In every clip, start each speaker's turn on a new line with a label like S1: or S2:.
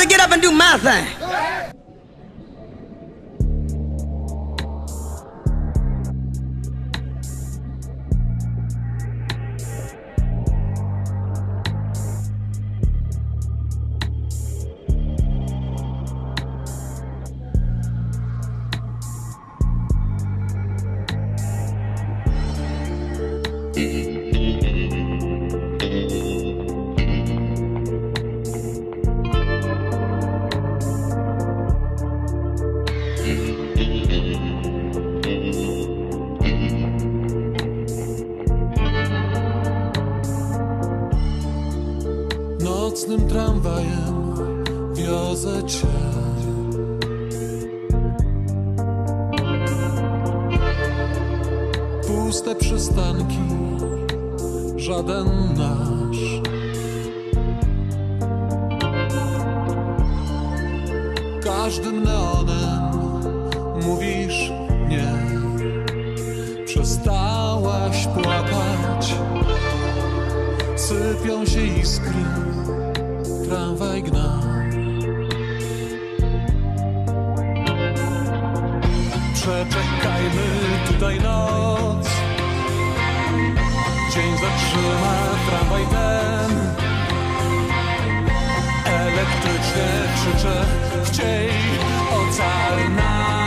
S1: get up and do my thing.
S2: Nocnym tramwajem wiozę cię. Puste przystanki, żaden nasz. Każdym neonem mówisz nie. Przestałaś płakać, sypią się iskry, tramwaj gna. Przeczekajmy tutaj noc, dzień zatrzyma tramwaj ten. Elektrycznie krzyczę, chciej ocal nas.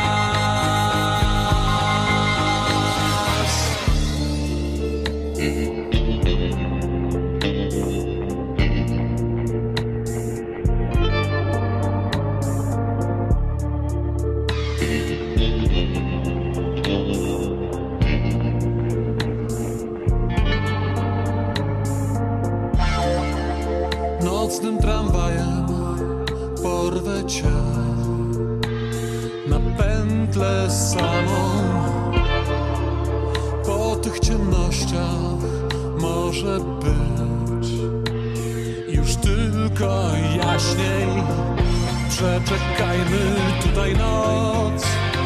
S2: Nocnym tramwajem porwę cię na pętlę samą. Po tych ciemnościach może być już tylko jaśniej. Przeczekajmy tutaj noc,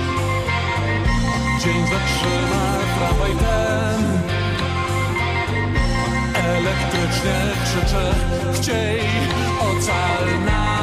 S2: dzień zatrzyma tramwaj ten. Elektrycznie krzyczę, chciej ocal nas.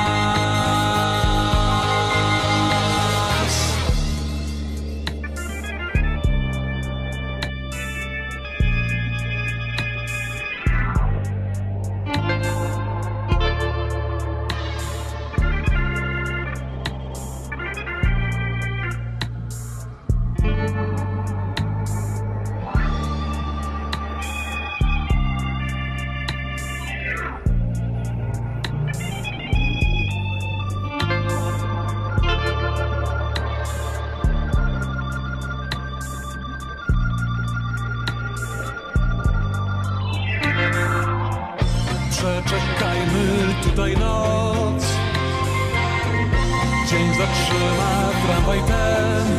S2: Przeczekajmy tutaj noc, dzień zatrzyma tramwaj ten.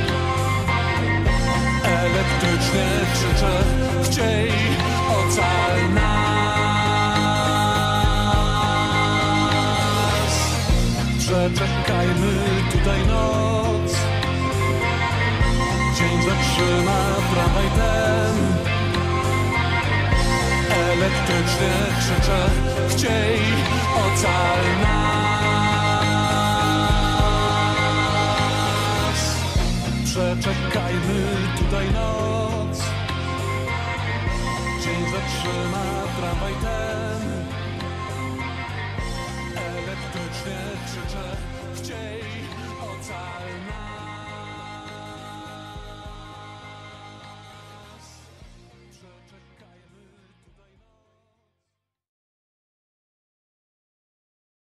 S2: Elektrycznie krzyczę, chciej ocal nas. Przeczekajmy tutaj noc, dzień zatrzyma tramwaj ten. Elektrycznie krzyczę, chciej ocal nas. Przeczekajmy tutaj noc, dzień zatrzyma tramwaj ten. Elektrycznie krzyczę, chciej